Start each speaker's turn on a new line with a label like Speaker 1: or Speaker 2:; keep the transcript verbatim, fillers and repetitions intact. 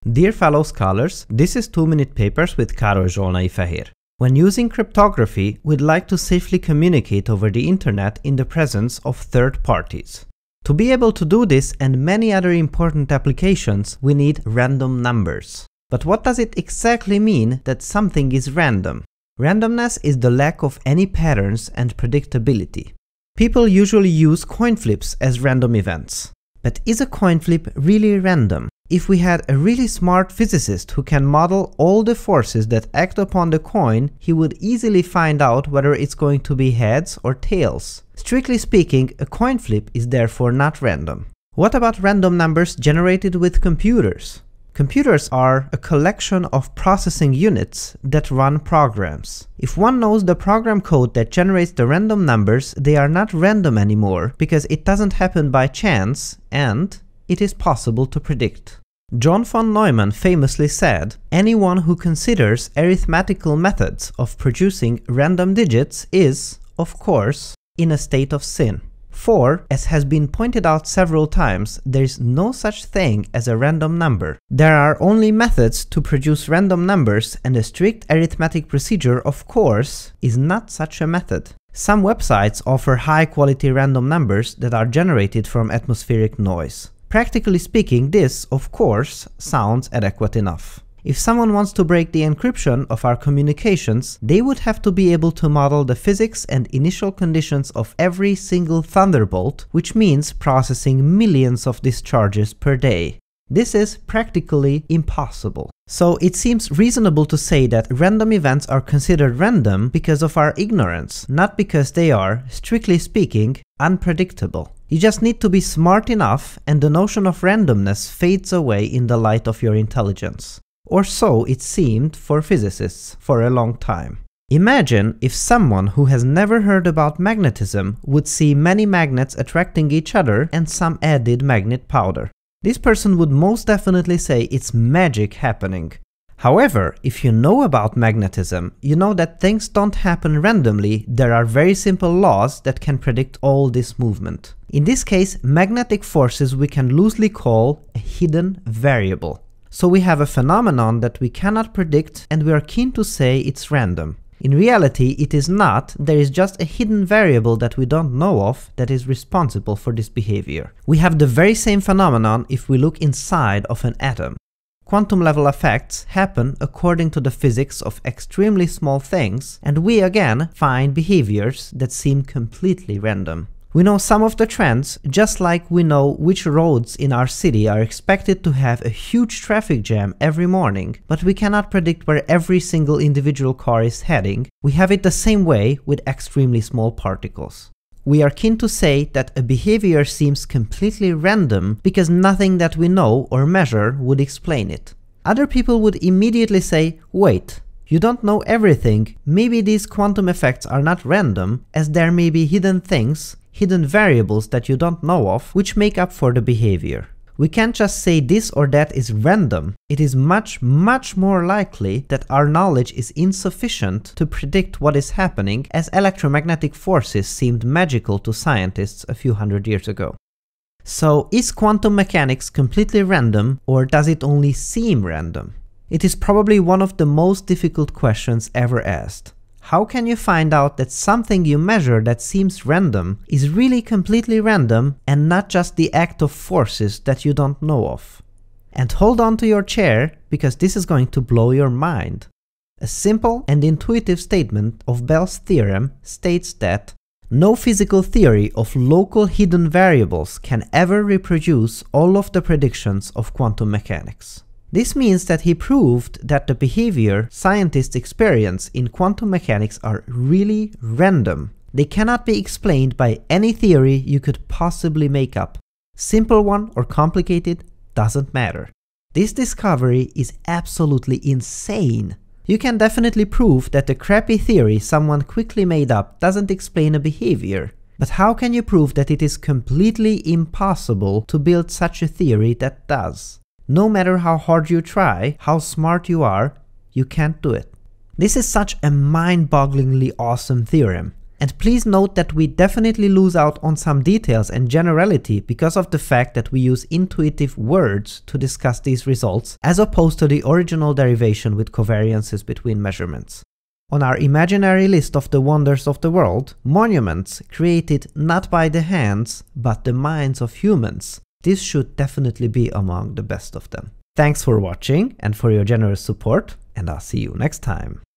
Speaker 1: Dear fellow scholars, this is two minute Papers with Károly Zsolnai-Fehér. When using cryptography, we'd like to safely communicate over the internet in the presence of third parties. To be able to do this and many other important applications, we need random numbers. But what does it exactly mean that something is random? Randomness is the lack of any patterns and predictability. People usually use coin flips as random events. But is a coin flip really random? If we had a really smart physicist who can model all the forces that act upon the coin, he would easily find out whether it's going to be heads or tails. Strictly speaking, a coin flip is therefore not random. What about random numbers generated with computers? Computers are a collection of processing units that run programs. If one knows the program code that generates the random numbers, they are not random anymore because it doesn't happen by chance and it is possible to predict. John von Neumann famously said, "Anyone who considers arithmetical methods of producing random digits is, of course, in a state of sin." For, as has been pointed out several times, there is no such thing as a random number. There are only methods to produce random numbers, and a strict arithmetic procedure, of course, is not such a method. Some websites offer high-quality random numbers that are generated from atmospheric noise. Practically speaking, this, of course, sounds adequate enough. If someone wants to break the encryption of our communications, they would have to be able to model the physics and initial conditions of every single thunderbolt, which means processing millions of discharges per day. This is practically impossible. So it seems reasonable to say that random events are considered random because of our ignorance, not because they are, strictly speaking, unpredictable. You just need to be smart enough, and the notion of randomness fades away in the light of your intelligence. Or so it seemed for physicists for a long time. Imagine if someone who has never heard about magnetism would see many magnets attracting each other and some added magnet powder. This person would most definitely say it's magic happening. However, if you know about magnetism, you know that things don't happen randomly. There are very simple laws that can predict all this movement. In this case, magnetic forces we can loosely call a hidden variable. So we have a phenomenon that we cannot predict and we are keen to say it's random. In reality, it is not. There is just a hidden variable that we don't know of that is responsible for this behavior. We have the very same phenomenon if we look inside of an atom. Quantum level effects happen according to the physics of extremely small things, and we again find behaviors that seem completely random. We know some of the trends, just like we know which roads in our city are expected to have a huge traffic jam every morning, but we cannot predict where every single individual car is heading. We have it the same way with extremely small particles. We are keen to say that a behavior seems completely random because nothing that we know or measure would explain it. Other people would immediately say, wait, you don't know everything, maybe these quantum effects are not random, as there may be hidden things, hidden variables that you don't know of, which make up for the behavior. We can't just say this or that is random. It is much, much more likely that our knowledge is insufficient to predict what is happening, as electromagnetic forces seemed magical to scientists a few hundred years ago. So, is quantum mechanics completely random, or does it only seem random? It is probably one of the most difficult questions ever asked. How can you find out that something you measure that seems random is really completely random and not just the act of forces that you don't know of? And hold on to your chair, because this is going to blow your mind. A simple and intuitive statement of Bell's theorem states that no physical theory of local hidden variables can ever reproduce all of the predictions of quantum mechanics. This means that he proved that the behavior scientists experience in quantum mechanics are really random. They cannot be explained by any theory you could possibly make up. Simple one or complicated doesn't matter. This discovery is absolutely insane. You can definitely prove that the crappy theory someone quickly made up doesn't explain a behavior. But how can you prove that it is completely impossible to build such a theory that does? No matter how hard you try, how smart you are, you can't do it. This is such a mind-bogglingly awesome theorem. And please note that we definitely lose out on some details and generality because of the fact that we use intuitive words to discuss these results, as opposed to the original derivation with covariances between measurements. On our imaginary list of the wonders of the world, monuments created not by the hands, but the minds of humans, this should definitely be among the best of them. Thanks for watching and for your generous support, and I'll see you next time.